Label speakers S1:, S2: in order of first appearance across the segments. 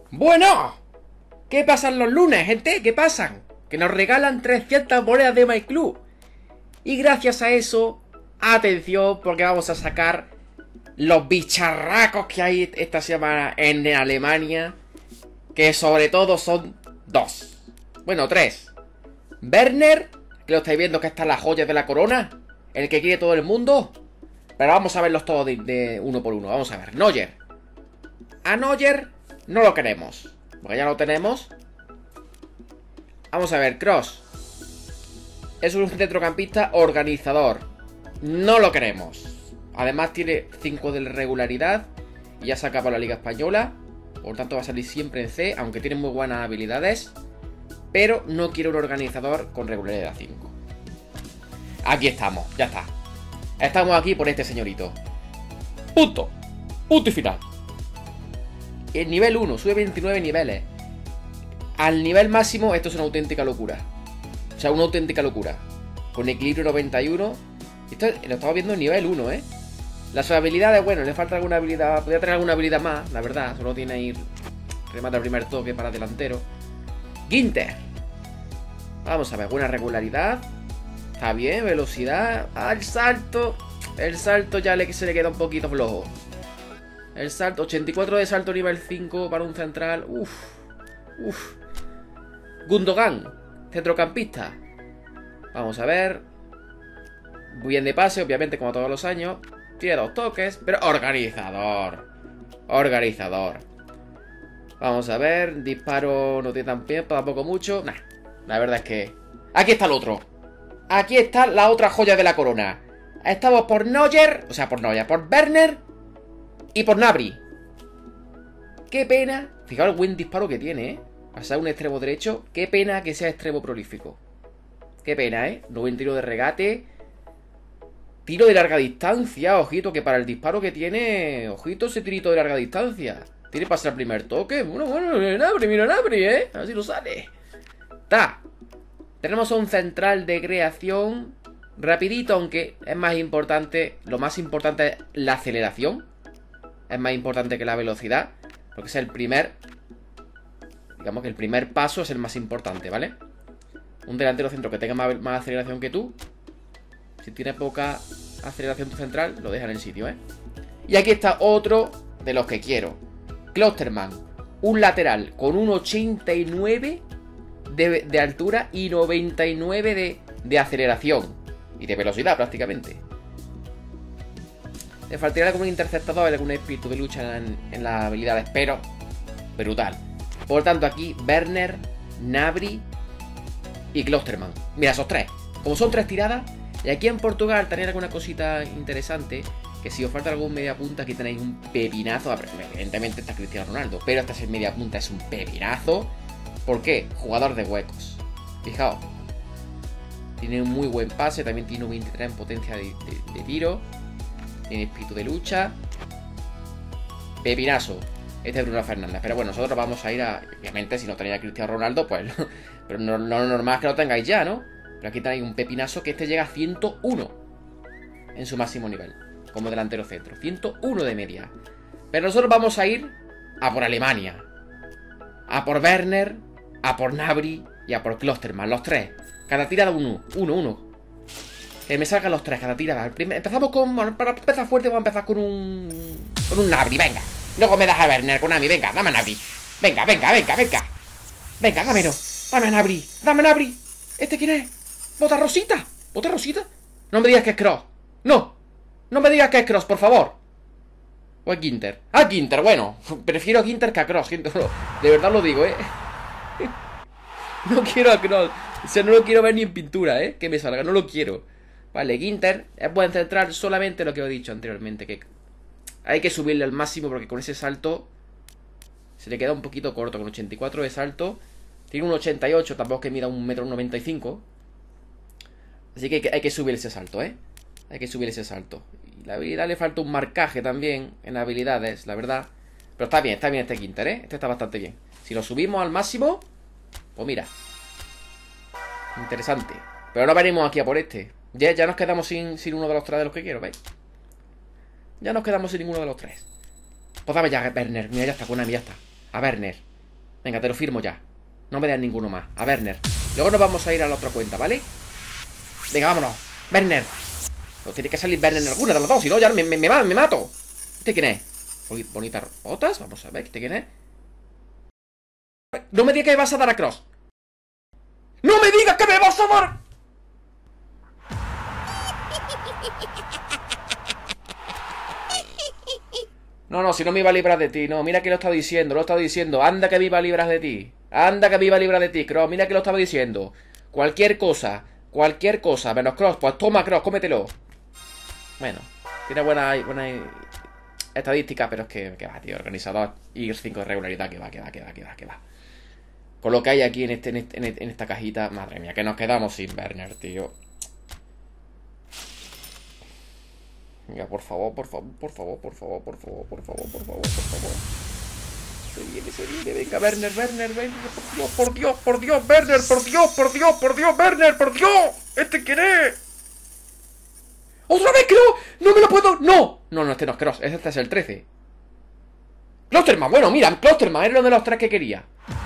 S1: Bueno, ¿qué pasan los lunes, gente? ¿Qué pasan? Que nos regalan 300 monedas de MyClub. Y gracias a eso, atención, porque vamos a sacar los bicharracos que hay esta semana en Alemania. Que sobre todo son dos. Bueno, tres. Werner, que lo estáis viendo que está en las joyas de la corona. El que quiere todo el mundo. Pero vamos a verlos todos de uno por uno. Vamos a ver. Neuer. A Neuer no lo queremos, porque ya lo tenemos. Vamos a ver. Kroos. Es un centrocampista organizador. No lo queremos. Además tiene 5 de regularidad. Y ya se acaba la Liga Española. Por tanto va a salir siempre en C. Aunque tiene muy buenas habilidades. Pero no quiero un organizador con regularidad 5. Aquí estamos, ya está. Estamos aquí por este señorito. Punto. Punto y final. El nivel 1, sube 29 niveles. Al nivel máximo esto es una auténtica locura. O sea, una auténtica locura. Con equilibrio 91. Esto lo estamos viendo en nivel 1, ¿eh? Las habilidades, bueno, le falta alguna habilidad. Podría tener alguna habilidad más, la verdad. Solo tiene ir remata el primer toque para delantero. Ginter. Vamos a ver, buena regularidad. Está bien, velocidad. El salto. El salto ya se le queda un poquito flojo. El salto, 84 de salto nivel 5 para un central. Uf. Gundogan, centrocampista. Vamos a ver. Muy bien de pase, obviamente, como todos los años. Tiene 2 toques, pero organizador. Organizador. Vamos a ver. Disparo no tiene tan bien, tampoco mucho. Nah, la verdad es que... Aquí está el otro. Aquí está la otra joya de la corona. Estamos por Neuer, o sea, por Neuer, por Werner y por Gnabry. Qué pena. Fijaos el buen disparo que tiene, ¿eh? Pasar un extremo derecho. Qué pena que sea extremo prolífico. Qué pena, ¿eh? No buen tiro de regate. Tiro de larga distancia. Ojito, que para el disparo que tiene... Ojito ese tirito de larga distancia. Tiene para ser el primer toque. Bueno, mira Gnabry, ¿eh? A ver si lo sale. Está. Tenemos un central de creación rapidito, aunque es más importante. Lo más importante es la aceleración. Es más importante que la velocidad, porque es el primer... Digamos que el primer paso es el más importante, ¿vale? Un delantero centro que tenga más aceleración que tú. Si tiene poca aceleración tu central, lo deja en el sitio, ¿eh? Y aquí está otro de los que quiero. Klostermann. Un lateral con un 89 de altura y 99 de aceleración. Y de velocidad prácticamente. Le faltaría algún interceptador, algún espíritu de lucha en las habilidades, pero brutal. Por tanto aquí Werner, Gnabry y Klostermann. Mira, esos tres. Como son 3 tiradas. Y aquí en Portugal tenéis alguna cosita interesante. Que si os falta algún media punta, aquí tenéis un pepinazo. Evidentemente está Cristiano Ronaldo, pero esta es media punta, es un pepinazo. ¿Por qué? Jugador de huecos. Fijaos. Tiene un muy buen pase. También tiene un 23 en potencia de tiro. Tiene espíritu de lucha. Pepinazo. Este es Bruno Fernández. Pero bueno, nosotros vamos a ir a... Obviamente, si no tenéis a Cristiano Ronaldo, pues... Pero no, lo normal es que lo tengáis ya, ¿no? Pero aquí tenéis un pepinazo que este llega a 101 en su máximo nivel. Como delantero centro. 101 de media. Pero nosotros vamos a ir a por Alemania. A por Werner, a por Gnabry y a por Klostermann. Los 3. Cada tirada uno. Que me salgan los 3 cada tirada. Empezamos con... Para empezar fuerte vamos a empezar con un... Con un Gnabry, venga. Luego me das a Werner con Gnabry. Venga, dame a Gnabry. Venga. Venga, dámelo. Dame a Gnabry. ¿Este quién es? ¿Bota Rosita? No me digas que es Kroos. No me digas que es Kroos, por favor. O es Ginter. Ah, Ginter, bueno. Prefiero a Ginter que a Kroos. De verdad lo digo, ¿eh? No quiero a Kroos. O sea, no lo quiero ver ni en pintura, ¿eh? Que me salga, no lo quiero. Vale, Ginter es buen central. Solamente lo que he dicho anteriormente, que hay que subirle al máximo porque con ese salto se le queda un poquito corto. Con 84 de salto. Tiene un 88, tampoco que mida 1,95 m. Así que hay que subir ese salto, ¿eh? Hay que subir ese salto. Y la habilidad le falta un marcaje también en habilidades, la verdad. Pero está bien este Ginter, ¿eh? Este está bastante bien. Si lo subimos al máximo, pues mira. Interesante. Pero no venimos aquí a por este. Ya nos quedamos sin uno de los 3 de los que quiero, ¿veis? Ya nos quedamos sin ninguno de los 3. Pues dame ya a Werner. Mira, ya está, con Konami, ya está. A Werner. Venga, te lo firmo ya. No me das ninguno más. A Werner. Luego nos vamos a ir a la otra cuenta, ¿vale? Venga, vámonos. Werner. No tiene que salir Werner en alguna de las dos, si no ya me mato. ¿Este quién es? Bonitas botas. Vamos a ver, ¿este quién es? No me digas que me vas a dar a Cross. ¡No me digas que me vas a dar! No, si no me iba a librar de ti. No, mira que lo he estado diciendo. Anda que me iba a librar de ti. Anda que me iba a librar de ti, Cross. Mira que lo estaba diciendo. Cualquier cosa, menos Cross. Pues toma, Cross, cómetelo. Bueno, tiene buena estadística, pero es que va, tío, organizador y 5 de regularidad, que va. Con lo que hay aquí en esta cajita, madre mía, que nos quedamos sin Werner, tío. Venga, por favor. Se viene, venga, Werner, por Dios, Werner, Werner, por Dios. ¿Este quién es? ¡Otra vez, Cross! ¡No me lo puedo! ¡No! No, este no es Cross, este es el 13. Klosterman, bueno, mira, Klosterman, era uno de los tres que quería.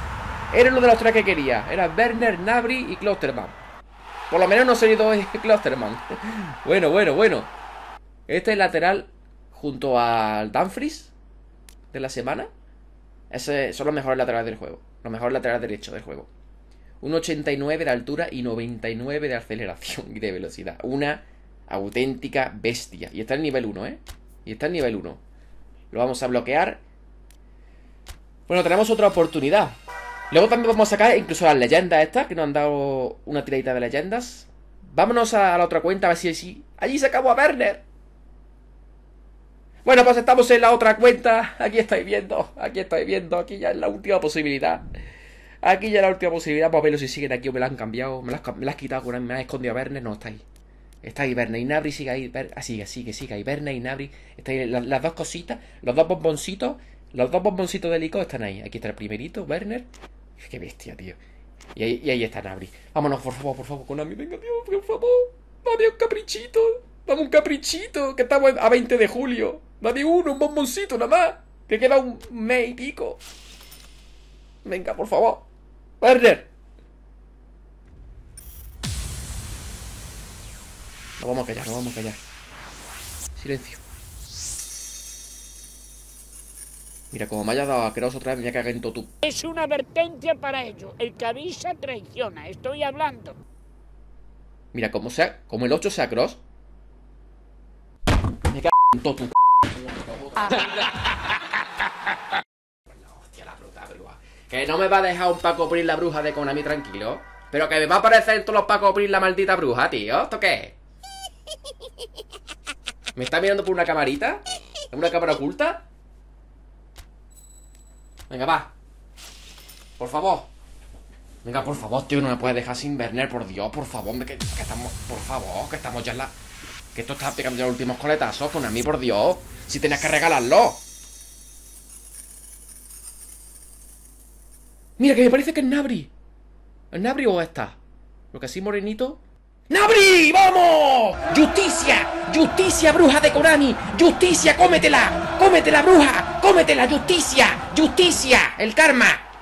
S1: Era Werner, Gnabry y Klosterman. Por lo menos no se ha ido Klosterman. Bueno. Este es lateral junto al Dumfries de la semana. Ese son los mejores laterales del juego. Los mejores laterales derechos del juego. 1,89 de altura y 99 de aceleración y de velocidad. Una auténtica bestia. Y está en nivel 1, ¿eh? Lo vamos a bloquear. Bueno, tenemos otra oportunidad. Luego también vamos a sacar incluso las leyendas estas, que nos han dado una tiradita de leyendas. Vámonos a la otra cuenta, a ver si allí sacamos a Werner. Bueno, pues estamos en la otra cuenta. Aquí estáis viendo. Aquí ya es la última posibilidad. Pues verlo si siguen aquí o me la han cambiado. Me la has quitado, me has escondido a Werner. No, está ahí. Está ahí Werner y Gnabry, sigue ahí. Sigue ahí. Werner y Gnabry. Está ahí las dos cositas. Los dos bomboncitos de Lico están ahí. Aquí está el primerito, Werner. Qué bestia, tío. Y ahí está Gnabry. Vámonos, por favor, Konami. Venga, tío, por favor. Dame un caprichito. Que estamos a 20 de julio. Dame un bomboncito nada más. Que queda un mes y pico. Venga, por favor. Werner. No vamos a callar. Silencio. Mira, como me haya dado a Cross otra vez, me voy a cagar en todo tu...
S2: Es una advertencia para ello. El que avisa traiciona. Estoy hablando.
S1: Mira, como el 8 sea Cross, me cago en todo tu... Hostia, la bruja. Que no me va a dejar un Paco Pris la bruja de Konami tranquilo. Pero que me va a aparecer en todos los Paco Pris la maldita bruja, tío. ¿Esto qué es? ¿Me está mirando por una camarita? ¿Una cámara oculta? Venga, va. Por favor. Venga, por favor, tío, no me puedes dejar sin Werner, por Dios, por favor, que estamos, por favor, que estamos ya en la... Que esto está pegando ya los últimos coletazos, con a mí, por Dios. Si tenías que regalarlo. Mira, que me parece que es Gnabry. ¿Es Gnabry o esta? Lo que así morenito. ¡Gnabry! ¡Vamos! ¡Justicia, bruja de Konami! ¡Justicia, cómetela! ¡Cómetela, bruja! ¡Cómetela, justicia! ¡El karma!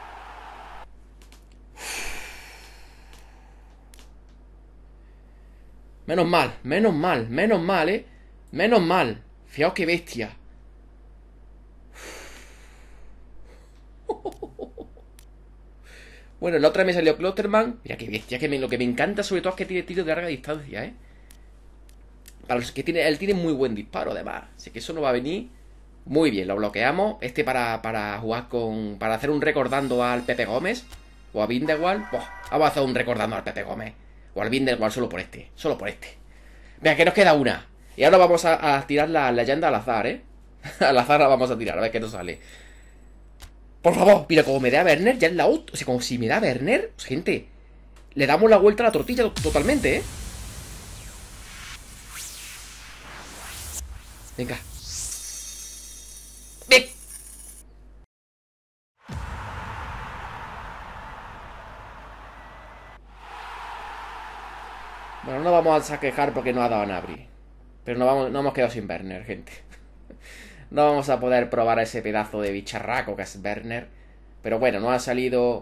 S1: Menos mal, Menos mal. Fijaos qué bestia. Bueno, la otra me salió Klosterman. Mira qué bestia, lo que me encanta sobre todo es que tiene tiro de larga distancia, ¿eh? Para los que él tiene muy buen disparo, además. Así que eso no va a venir muy bien. Lo bloqueamos. Para jugar con... Para hacer un recordando al Pepe Gómez. O a Vindelwald. Vamos a hacer un recordando al Pepe Gómez. O al Vindelwald solo por este. Venga, que nos queda una. Y ahora vamos a tirar la leyenda al azar, ¿eh? Al azar la vamos a tirar, a ver qué nos sale. Por favor, mira, como me da Werner, ya es la otra. O sea, como si me da Werner, pues, gente, le damos la vuelta a la tortilla totalmente, ¿eh? Venga. ¡Ven! Bueno, no vamos a quejar porque no ha dado a Gnabry. Pero no hemos quedado sin Werner, gente. No vamos a poder probar a ese pedazo de bicharraco que es Werner. Pero bueno, no ha salido...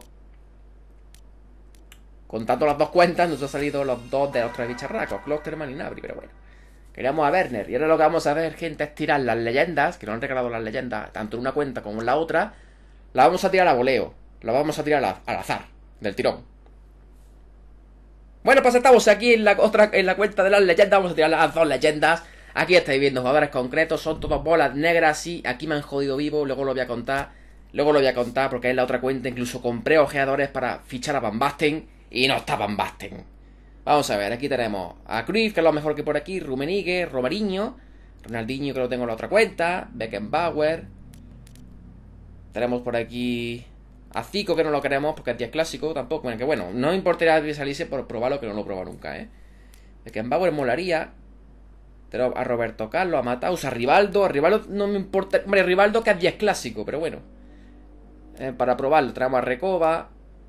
S1: Contando las dos cuentas, nos han salido los dos de los tres bicharracos, Closterman y Nabri, pero bueno. Queríamos a Werner. Y ahora lo que vamos a hacer, gente, es tirar las leyendas, que nos han regalado las leyendas, tanto en una cuenta como en la otra. Las vamos a tirar a voleo. Las vamos a tirar al azar, del tirón. Bueno, pues estamos aquí en la cuenta de las leyendas. Vamos a tirar las dos leyendas. Aquí estáis viendo jugadores concretos, son todos bolas negras, sí. Aquí me han jodido vivo, luego lo voy a contar. Luego lo voy a contar porque en la otra cuenta incluso compré ojeadores para fichar a Van Basten y no está Van Basten. Vamos a ver, aquí tenemos a Cruyff, que es lo mejor que por aquí, Rummenigge, Romarinho, Ronaldinho, que lo tengo en la otra cuenta, Beckenbauer. Tenemos por aquí a Zico, que no lo queremos porque es 10 clásico tampoco. Bueno, que bueno, no me importaría que saliese por probarlo, que no lo he probado nunca, Beckenbauer molaría. Tenemos a Roberto Carlos, a Mataus, a Rivaldo. A Rivaldo no me importa. Hombre, Rivaldo que es 10 clásico, pero bueno. Para probarlo, traemos a Recoba.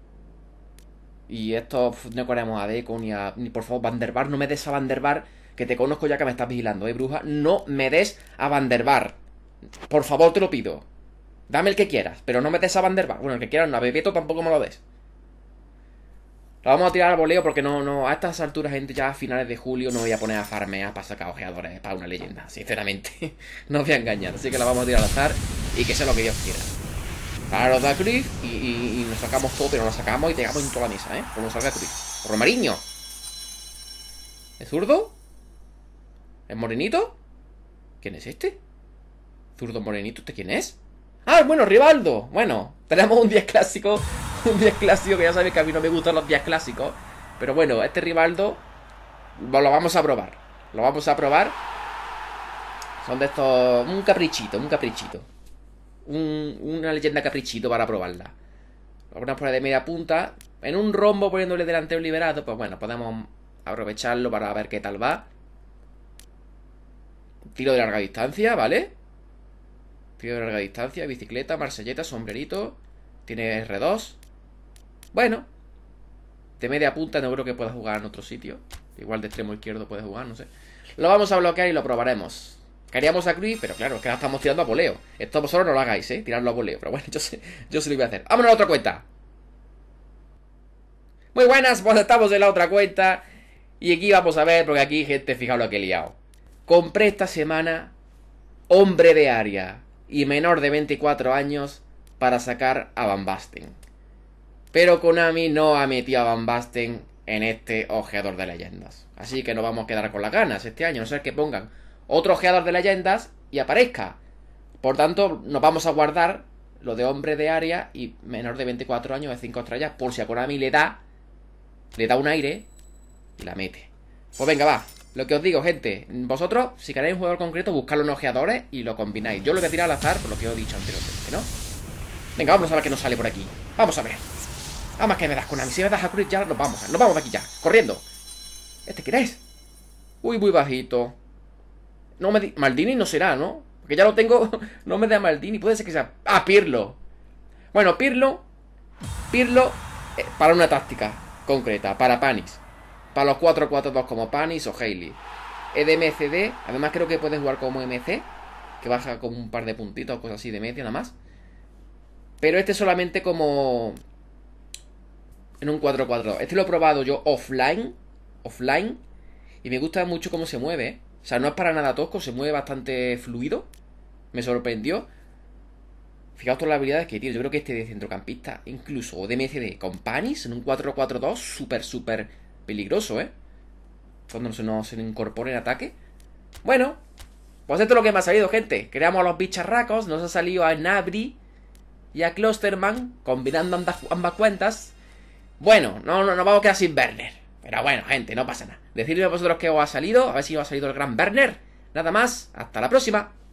S1: Y esto no queremos a Deco ni por favor Van der Vaart. No me des a Van der Vaart, que te conozco ya que me estás vigilando, bruja. No me des a Van der Vaart. Por favor, te lo pido. Dame el que quieras, pero no me des a Van der Vaart. Bueno, el que quieras no, a Bebeto tampoco me lo des. Lo vamos a tirar al voleo porque no, a estas alturas, gente, ya a finales de julio no voy a poner a farmear para sacar ojeadores para una leyenda, sinceramente. No os voy a engañar, así que la vamos a tirar al azar y que sea lo que Dios quiera. Ahora nos da Cruyff y nos sacamos todo, pero nos sacamos y pegamos en toda la mesa, como nos salga Cruyff. Romarinho. ¿Es zurdo? ¿Es morenito? ¿Quién es este? ¿Zurdo morenito? ¿Este quién es? Ah, bueno, Rivaldo. Bueno, tenemos un 10 clásico. Un 10 clásico que ya sabéis que a mí no me gustan los 10 clásicos. Pero bueno, este Rivaldo lo vamos a probar. Lo vamos a probar. Son de estos... Un caprichito. Una leyenda caprichito para probarla. Lo ponemos por ahí de media punta. En un rombo poniéndole delantero liberado. Pues bueno, podemos aprovecharlo para ver qué tal va. Tiro de larga distancia, ¿vale? Tiro de larga distancia, bicicleta, marselleta, sombrerito. Tiene R2. Bueno, de media punta no creo que pueda jugar en otro sitio. Igual de extremo izquierdo puede jugar, no sé. Lo vamos a bloquear y lo probaremos. Queríamos a Cruyff, pero claro, es que la estamos tirando a voleo. Esto vosotros no lo hagáis, tirarlo a voleo. Pero bueno, yo se lo voy a hacer. Vámonos a la otra cuenta. Muy buenas, pues estamos en la otra cuenta. Y aquí vamos a ver, porque aquí, gente, fijaos lo que he liado. Compré esta semana hombre de área y menor de 24 años para sacar a Van Basten. Pero Konami no ha metido a Van Basten en este ojeador de leyendas. Así que nos vamos a quedar con las ganas este año, no ser que pongan otro ojeador de leyendas y aparezca. Por tanto, nos vamos a guardar lo de hombre de área y menor de 24 años de 5 estrellas, por si a Konami le da un aire y la mete. Pues venga, va. Lo que os digo, gente, vosotros, si queréis un jugador concreto, buscadlo en ojeadores y lo combináis. Yo lo voy a tirar al azar, por lo que os he dicho anteriormente, ¿no? Venga, vamos a ver qué nos sale por aquí. Vamos a ver. Vamos, que me das Konami. Si me das a Cruyff ya nos vamos de aquí ya. Corriendo. ¿Este quién es? Uy, muy bajito. No me Maldini no será, ¿no? Porque ya lo tengo. No me da Maldini. Puede ser que sea... Ah, Pirlo. Bueno, Pirlo para una táctica concreta. Para Panis. Para los 4-4-2 como Panis o Haley. EDMCD. Además creo que puedes jugar como MC. Que baja como un par de puntitos o cosas así de media nada más. Pero este solamente como... En un 4-4-2. Este lo he probado yo offline. Y me gusta mucho cómo se mueve, O sea, no es para nada tosco. Se mueve bastante fluido. Me sorprendió. Fijaos todas las habilidades que tiene. Yo creo que este de centrocampista, incluso, o de MCD con Panis en un 4-4-2, súper peligroso, Cuando se nos incorpore en ataque. Bueno, pues esto es lo que me ha salido, gente. Creamos a los bicharracos. Nos ha salido a Nabri y a Klosterman, combinando ambas cuentas. Bueno, no vamos a quedar sin Werner. Pero bueno, gente, no pasa nada. Decidme a vosotros qué os ha salido. A ver si os ha salido el gran Werner. Nada más, hasta la próxima.